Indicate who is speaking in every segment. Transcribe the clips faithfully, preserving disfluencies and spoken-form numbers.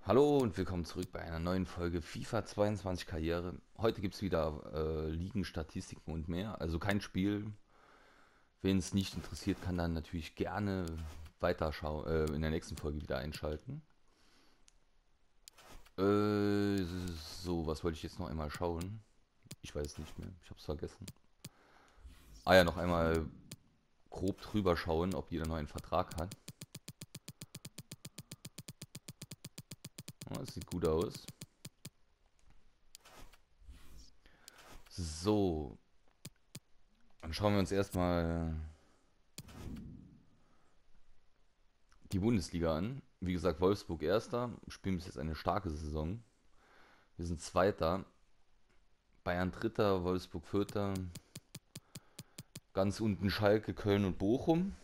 Speaker 1: Hallo und willkommen zurück bei einer neuen Folge FIFA zweiundzwanzig Karriere. Heute gibt es wieder äh, Ligen, Statistiken und mehr. Also kein Spiel. Wen es nicht interessiert, kann dann natürlich gerne weiterschauen, äh, in der nächsten Folge wieder einschalten. Äh, so, was wollte ich jetzt noch einmal schauen? Ich weiß es nicht mehr. Ich habe es vergessen. Ah ja, noch einmal grob drüber schauen, ob jeder noch einen Vertrag hat. Ja, das sieht gut aus. So, dann schauen wir uns erstmal die Bundesliga an. Wie gesagt, Wolfsburg Erster, spielen bis jetzt eine starke Saison. Wir sind Zweiter, Bayern Dritter, Wolfsburg Vierter, ganz unten Schalke, Köln und Bochum.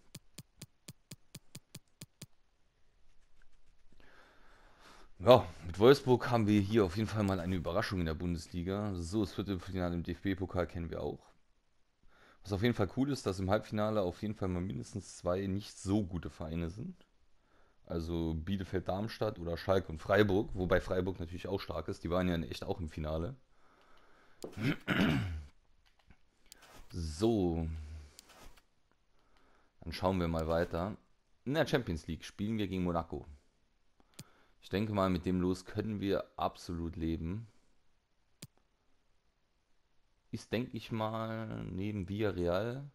Speaker 1: Ja, mit Wolfsburg haben wir hier auf jeden Fall mal eine Überraschung in der Bundesliga. So, das Viertelfinale im D F B-Pokal kennen wir auch. Was auf jeden Fall cool ist, dass im Halbfinale auf jeden Fall mal mindestens zwei nicht so gute Vereine sind. Also Bielefeld-Darmstadt oder Schalke und Freiburg, wobei Freiburg natürlich auch stark ist. Die waren ja in echt auch im Finale. So, dann schauen wir mal weiter. In der Champions League spielen wir gegen Monaco. Ich denke mal, mit dem Los können wir absolut leben. Ist, denke ich mal, neben Villarreal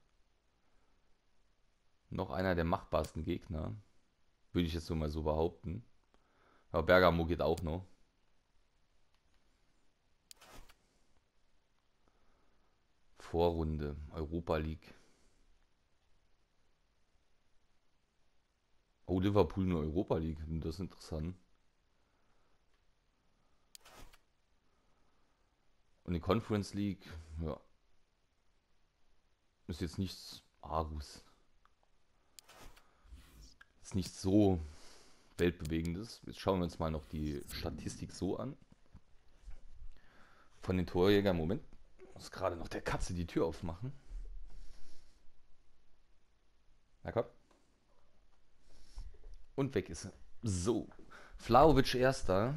Speaker 1: noch einer der machbarsten Gegner. Würde ich jetzt so mal so behaupten. Aber Bergamo geht auch noch. Vorrunde, Europa League. Oh, Liverpool nur Europa League. Das ist interessant. Und die Conference League, ja, ist jetzt nichts Argus. Ist nicht so weltbewegendes. Jetzt schauen wir uns mal noch die Statistik so an. Von den Torjägern. Moment. Ich muss gerade noch der Katze die Tür aufmachen. Na komm. Und weg ist er. So. Vlahovic erster.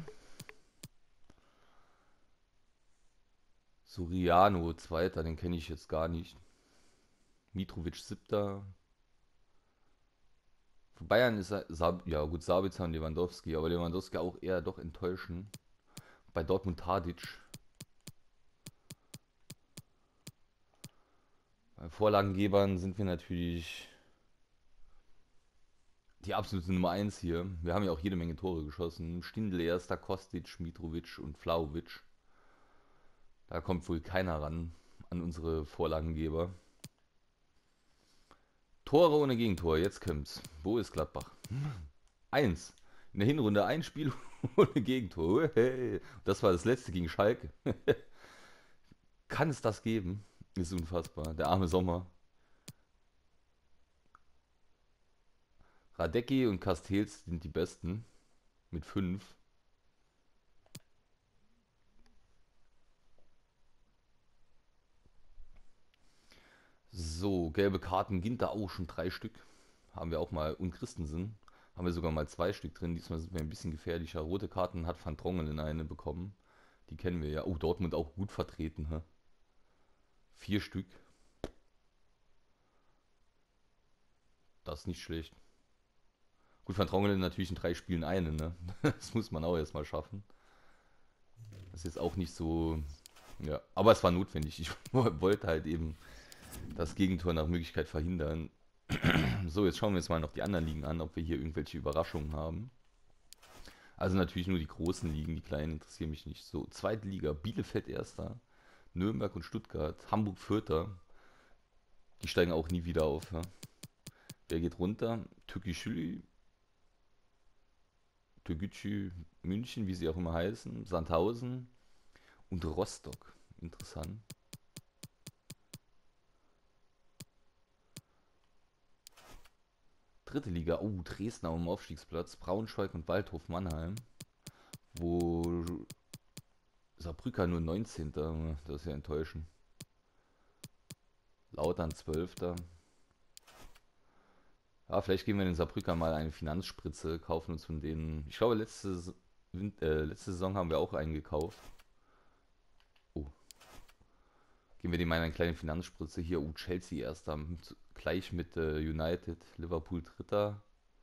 Speaker 1: Soriano zweiter, den kenne ich jetzt gar nicht. Mitrovic siebter. Für Bayern ist er, Sab ja gut, Sabitzer und Lewandowski, aber Lewandowski auch eher doch enttäuschend. Bei Dortmund Tadic. Bei Vorlagengebern sind wir natürlich die absolute Nummer eins hier. Wir haben ja auch jede Menge Tore geschossen. Stindl erster, Kostic, Mitrovic und Vlahovic. Da kommt wohl keiner ran an unsere Vorlagengeber. Tore ohne Gegentor, jetzt kommt's. Wo ist Gladbach? Eins. In der Hinrunde ein Spiel ohne Gegentor. Hey. Das war das letzte gegen Schalke. Kann es das geben? Ist unfassbar. Der arme Sommer. Radecki und Castells sind die besten. Mit fünf. So, gelbe Karten. Ginter auch schon drei Stück. Haben wir auch mal. Und Christensen. Haben wir sogar mal zwei Stück drin. Diesmal sind wir ein bisschen gefährlicher. Rote Karten hat Van Drongelen eine bekommen. Die kennen wir ja. Oh, Dortmund auch gut vertreten. Hä? Vier Stück. Das ist nicht schlecht. Gut, Van Drongelen natürlich in drei Spielen eine, ne? Das muss man auch erstmal schaffen. Das ist jetzt auch nicht so. Ja, aber es war notwendig. Ich wollte halt eben das Gegentor nach Möglichkeit verhindern. So, jetzt schauen wir uns mal noch die anderen Ligen an, ob wir hier irgendwelche Überraschungen haben. Also natürlich nur die großen Ligen, die kleinen interessieren mich nicht. So, zweite Liga, Bielefeld Erster, Nürnberg und Stuttgart, Hamburg Vierter. Die steigen auch nie wieder auf. Ja. Wer geht runter? Türkgücü, Türkgücü München, wie sie auch immer heißen, Sandhausen und Rostock. Interessant. Dritte Liga, oh, Dresden auf dem Aufstiegsplatz, Braunschweig und Waldhof Mannheim, wo Saarbrücker nur neunzehnter. Das ist ja enttäuschend. Lautern zwölfter. Ja, vielleicht gehen wir in den Saarbrücker mal eine Finanzspritze, kaufen uns von denen. Ich glaube, letzte, S- Win- äh, letzte Saison haben wir auch einen gekauft. Oh, gehen wir dem mal eine kleine Finanzspritze. Hier, oh, Chelsea erster, mit, gleich mit äh, United, Liverpool dritter.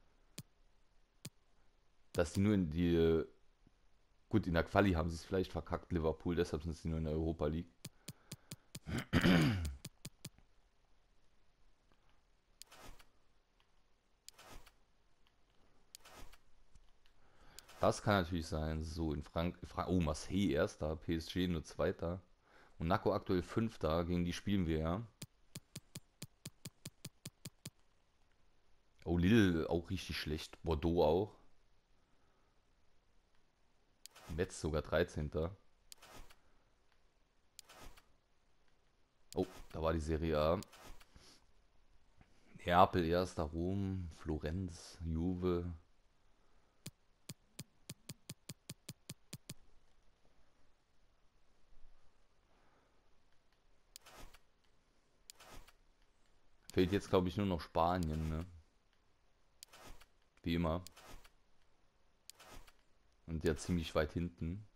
Speaker 1: Dass die nur in die, äh, gut, in der Quali haben sie es vielleicht verkackt, Liverpool, deshalb sind sie nur in der Europa League. Das kann natürlich sein. So, in Frank Fra oh, Marseille erster, P S G nur zweiter. Monaco aktuell fünfter, gegen die spielen wir ja. Oh, Lille auch richtig schlecht. Bordeaux auch. Metz sogar dreizehnter. Oh, da war die Serie A. Neapel erster, Rom, Florenz, Juve. Fehlt jetzt, glaube ich, nur noch Spanien, ne? Wie immer. Und ja ziemlich weit hinten.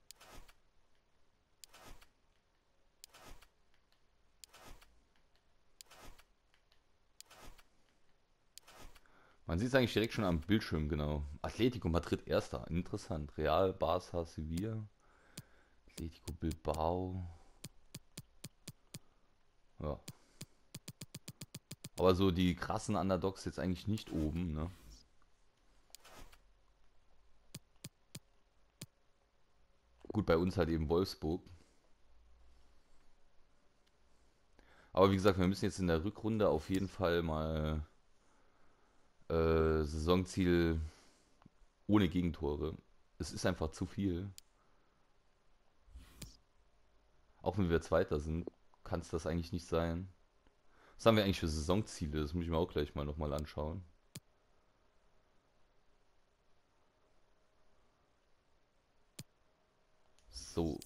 Speaker 1: Man sieht es eigentlich direkt schon am Bildschirm, genau. Atletico Madrid erster, interessant. Real, Barça, Sevilla. Atletico Bilbao. Ja. Aber so die krassen Underdogs jetzt eigentlich nicht oben, ne? Gut, bei uns halt eben Wolfsburg. Aber wie gesagt, wir müssen jetzt in der Rückrunde auf jeden Fall mal äh, Saisonziel ohne Gegentore. Es ist einfach zu viel. Auch wenn wir Zweiter sind, kann es das eigentlich nicht sein. Was haben wir eigentlich für Saisonziele? Das muss ich mir auch gleich mal nochmal anschauen. So.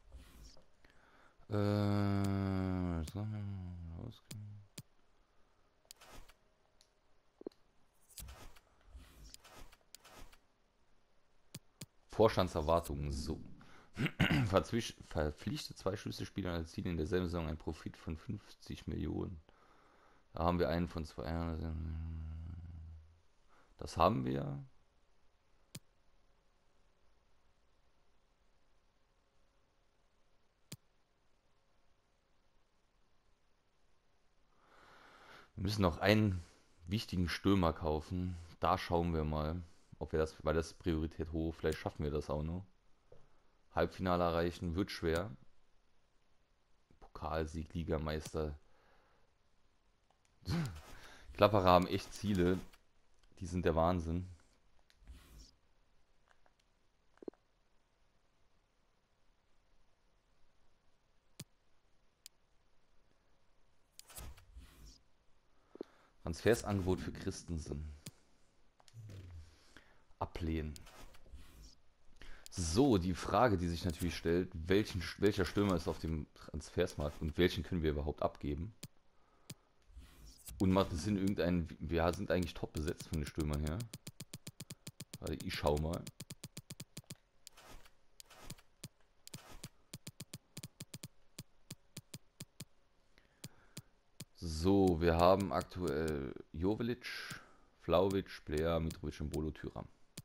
Speaker 1: Äh, so, Vorstandserwartungen. So. Verzwisch- Verpflichtet zwei Schlüsselspieler und erzielen in derselben Saison einen Profit von fünfzig Millionen. Da haben wir einen von zwei. Das haben wir. Wir müssen noch einen wichtigen Stürmer kaufen. Da schauen wir mal, ob wir das, weil das ist Priorität hoch, vielleicht schaffen wir das auch noch. Halbfinale erreichen wird schwer. Pokalsieg, Ligameister. Klapperer haben echt Ziele. Die sind der Wahnsinn. Transfersangebot für Christensen. Ablehnen. So, die Frage, die sich natürlich stellt, welchen, welcher Stürmer ist auf dem Transfersmarkt und welchen können wir überhaupt abgeben? Und macht es Sinn, irgendeinen. Wir sind eigentlich top besetzt von den Stürmern her. Warte, ich schau mal. So, wir haben aktuell Jovic, Vlahovic, Blair, Mitrovic und Bolo Thüram.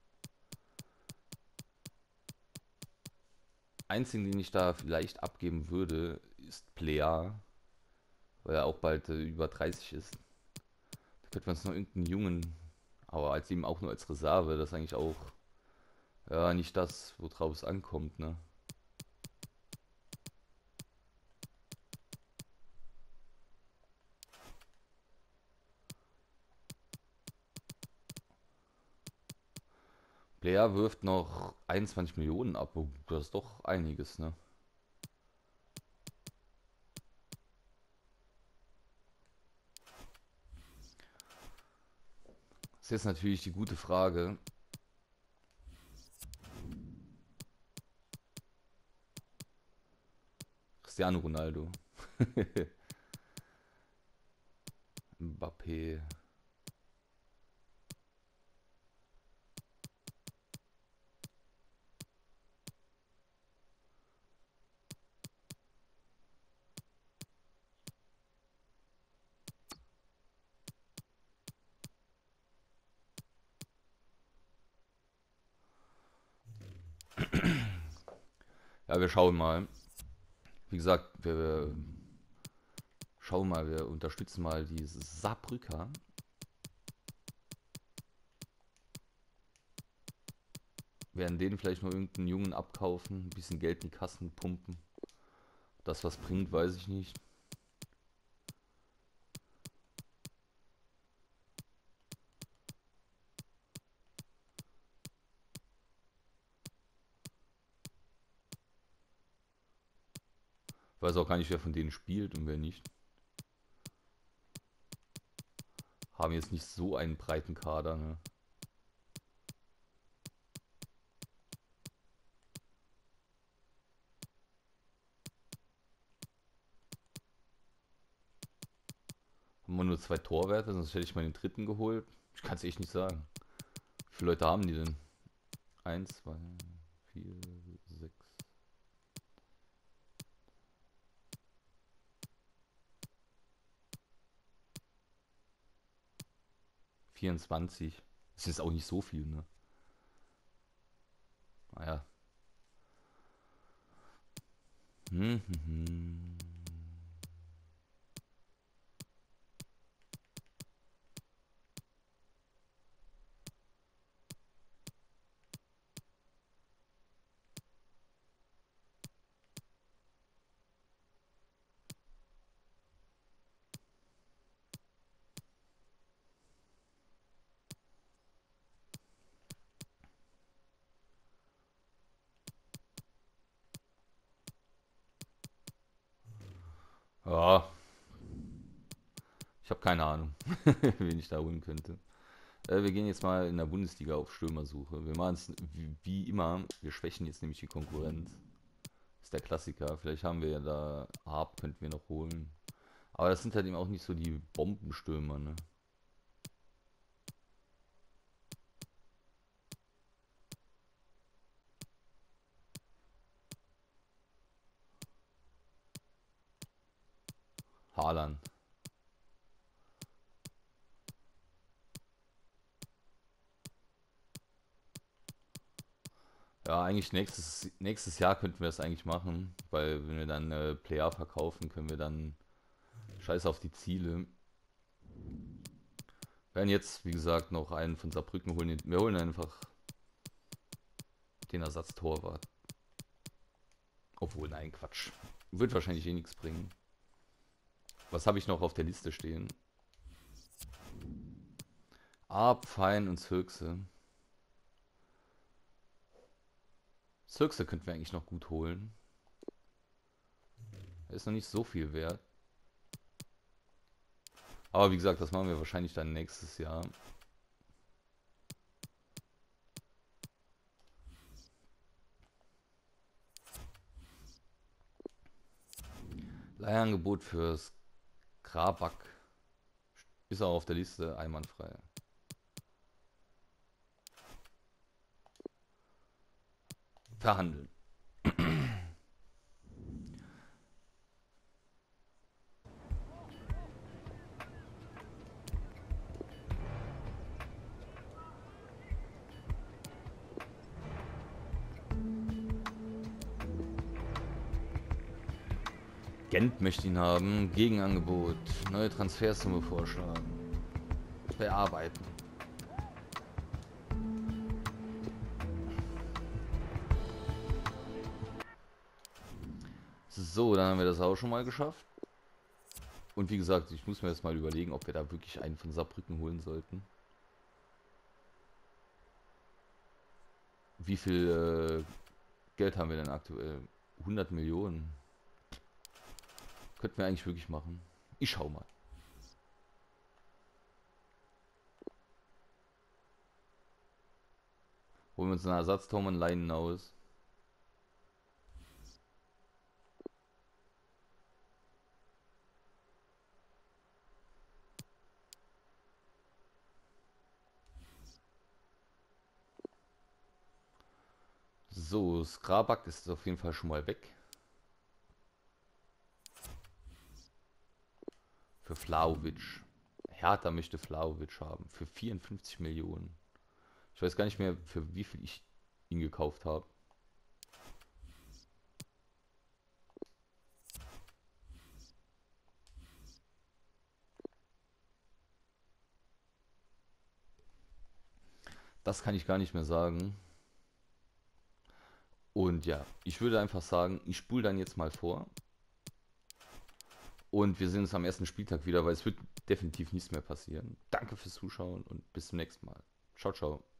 Speaker 1: Einzigen, den ich da vielleicht abgeben würde, ist Blair, weil er auch bald äh, über dreißig ist. Da könnte man uns noch irgendeinen Jungen, aber als eben auch nur als Reserve, das ist eigentlich auch ja nicht das, worauf es ankommt, ne? Blair wirft noch einundzwanzig Millionen ab, oh, das ist doch einiges, ne? Das ist jetzt natürlich die gute Frage. Cristiano Ronaldo. Mbappé. Ja, wir schauen mal. Wie gesagt, wir schauen mal, wir unterstützen mal die Saarbrücker. Werden denen vielleicht noch irgendeinen Jungen abkaufen, ein bisschen Geld in die Kassen pumpen. Das was bringt, weiß ich nicht. Ich weiß auch gar nicht, wer von denen spielt und wer nicht. Haben jetzt nicht so einen breiten Kader, ne? Haben wir nur zwei Torwerte, sonst hätte ich mal den dritten geholt. Ich kann es echt nicht sagen. Wie viele Leute haben die denn? Eins, zwei, vier, sechs. vierundzwanzig. Das ist auch nicht so viel, ne? Naja. Hm, hm, hm. Ja, ich habe keine Ahnung, wen ich da holen könnte. Äh, wir gehen jetzt mal in der Bundesliga auf Stürmersuche. Wir machen es wie, wie immer. Wir schwächen jetzt nämlich die Konkurrenz. Ist der Klassiker. Vielleicht haben wir ja da Harp, könnten wir noch holen. Aber das sind halt eben auch nicht so die Bombenstürmer, ne? Haaland. Ja, eigentlich nächstes, nächstes Jahr könnten wir das eigentlich machen, weil wenn wir dann äh, Player verkaufen, können wir dann scheiß auf die Ziele. Wir werden jetzt, wie gesagt, noch einen von Saarbrücken holen. Wir holen einfach den Ersatztorwart. Obwohl, nein, Quatsch. Wird wahrscheinlich eh nichts bringen. Was habe ich noch auf der Liste stehen? Arp, Fein und Zirkse. Zirkse könnten wir eigentlich noch gut holen. Er ist noch nicht so viel wert. Aber wie gesagt, das machen wir wahrscheinlich dann nächstes Jahr. Leihangebot fürs Krabak. Ist auch auf der Liste einwandfrei. Verhandeln. Gent möchte ihn haben. Gegenangebot. Neue Transfersumme vorschlagen. Bearbeiten. So, dann haben wir das auch schon mal geschafft. Und wie gesagt, ich muss mir jetzt mal überlegen, ob wir da wirklich einen von Saarbrücken holen sollten. Wie viel äh, Geld haben wir denn aktuell? hundert Millionen. Könnten wir eigentlich wirklich machen. Ich schau mal. Holen wir uns einen Ersatzturm und leihen ihn aus. So, Skrabak ist auf jeden Fall schon mal weg. Für Vlahovic. Hertha möchte Vlahovic haben. Für vierundfünfzig Millionen. Ich weiß gar nicht mehr, für wie viel ich ihn gekauft habe. das kann ich gar nicht mehr sagen. Und ja, ich würde einfach sagen, ich spule dann jetzt mal vor. Und wir sehen uns am ersten Spieltag wieder, weil es wird definitiv nichts mehr passieren. Danke fürs Zuschauen und bis zum nächsten Mal. Ciao, ciao.